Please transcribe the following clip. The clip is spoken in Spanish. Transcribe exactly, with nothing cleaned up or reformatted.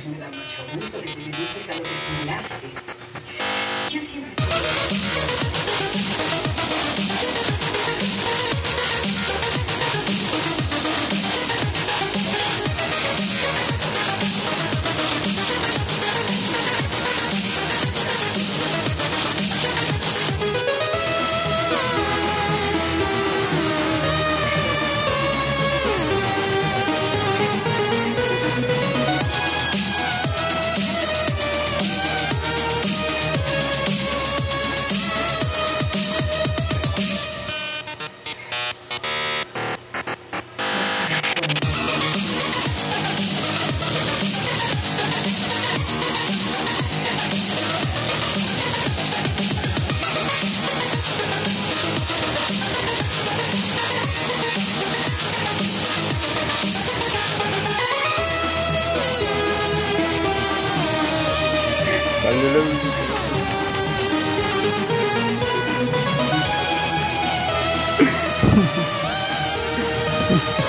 me da mucho gusto que te dediques a lo que estudiaste. Yo siempre... Vale,